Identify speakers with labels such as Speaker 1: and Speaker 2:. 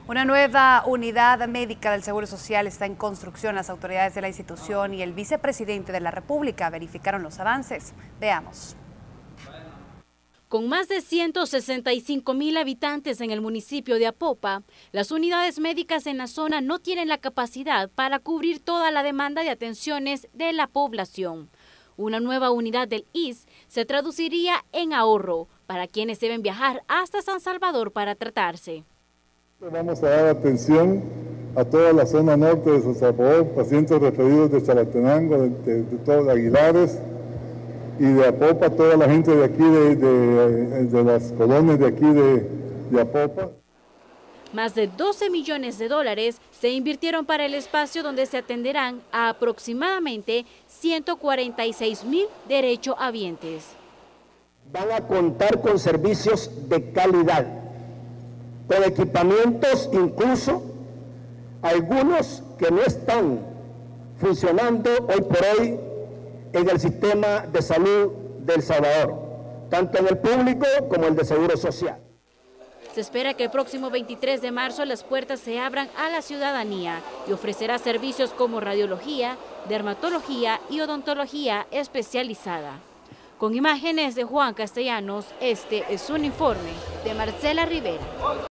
Speaker 1: Una nueva unidad médica del Seguro Social está en construcción. Las autoridades de la institución y el vicepresidente de la República verificaron los avances. Veamos.
Speaker 2: Con más de 165,000 habitantes en el municipio de Apopa, las unidades médicas en la zona no tienen la capacidad para cubrir toda la demanda de atenciones de la población. Una nueva unidad del ISSSTE se traduciría en ahorro para quienes deben viajar hasta San Salvador para tratarse.
Speaker 3: Vamos a dar atención a toda la zona norte de San Salvador, pacientes referidos de Chalatenango, de todos Aguilares y de Apopa, toda la gente de aquí, de las colonias de aquí de Apopa.
Speaker 2: Más de 12 millones de dólares se invirtieron para el espacio donde se atenderán a aproximadamente 146,000 derechohabientes.
Speaker 4: Van a contar con servicios de calidad, con equipamientos incluso, algunos que no están funcionando hoy por hoy en el sistema de salud de El Salvador, tanto en el público como el de Seguro Social.
Speaker 2: Se espera que el próximo 23 de marzo las puertas se abran a la ciudadanía y ofrecerá servicios como radiología, dermatología y odontología especializada. Con imágenes de Juan Castellanos, este es un informe de Marcela Rivera.